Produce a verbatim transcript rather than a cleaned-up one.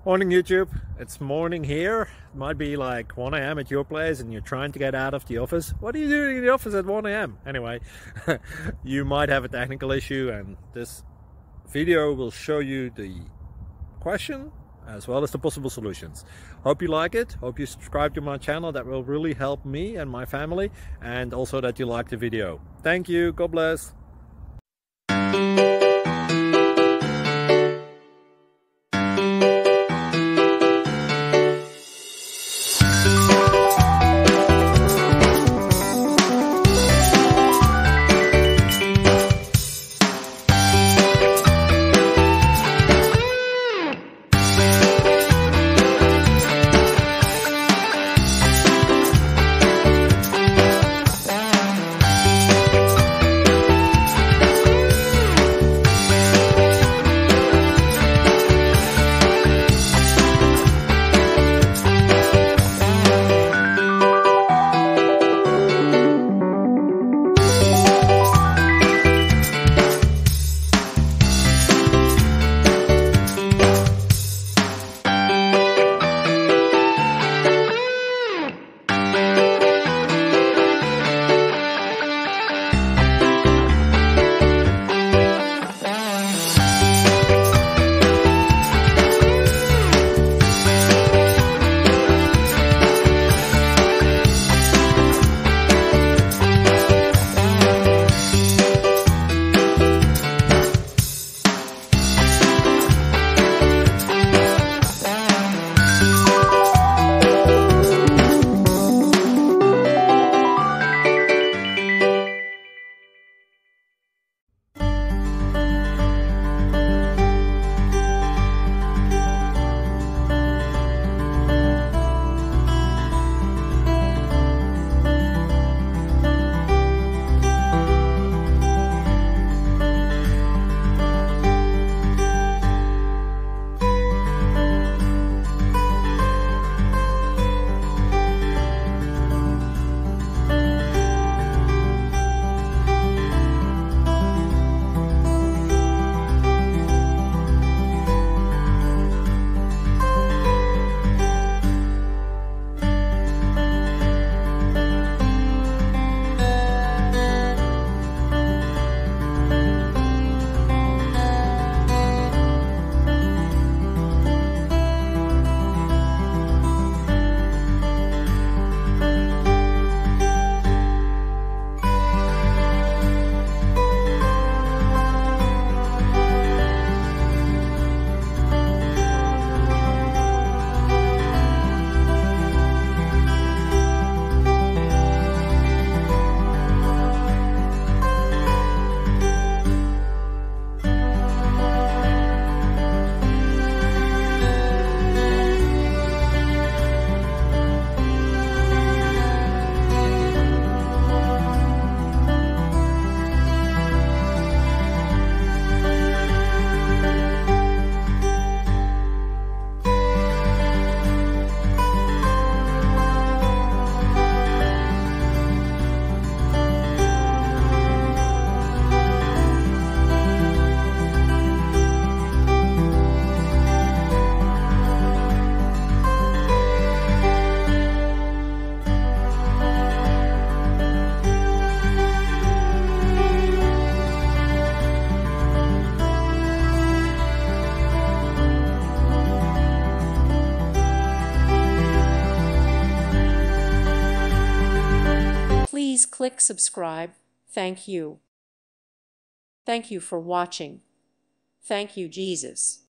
Morning YouTube, it's morning here. It might be like one A M at your place and you're trying to get out of the office. What are you doing in the office at one A M? Anyway, you might have a technical issue and this video will show you the question as well as the possible solutions. Hope you like it, hope you subscribe to my channel. That will really help me and my family, and also that you like the video. Thank you, God bless. Please click subscribe. Thank you. Thank you for watching. Thank you, Jesus.